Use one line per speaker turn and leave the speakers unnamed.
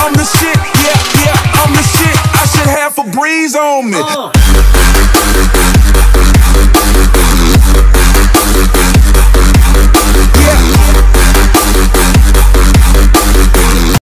I'm the shit, yeah, I'm the shit. I should have a breeze on me.